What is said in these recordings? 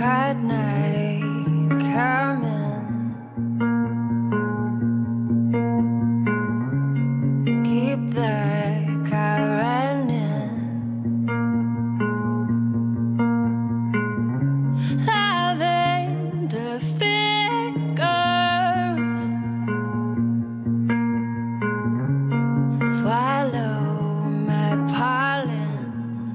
at night coming. Keep the car running. Lavender fingers swallow my pollen.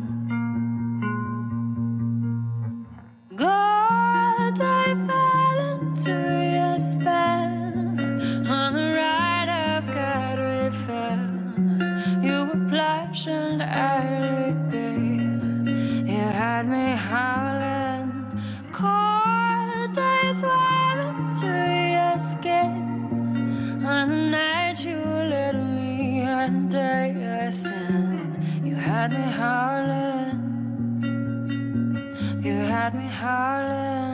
God, I fell into your spell. On the ride of God we fell. You were plush and early, babe. You had me howling. Cold days wore into your skin. On the night you let me under your sin. You had me howling. You had me howling.